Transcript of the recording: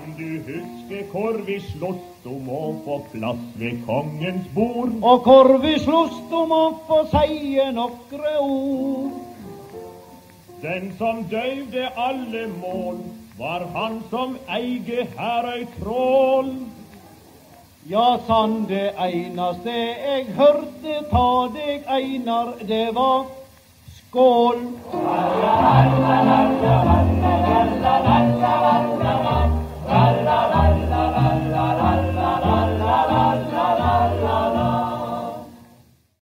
du huske hvor vi sloss om å få plass ved kongens bord? Og hvor vi sloss om å få seie nokre ord. Den som døyvde alle mål, var han som eige Herøy krål. Ja, sann, det einaste jeg hørte ta deg, Einar, det var skål.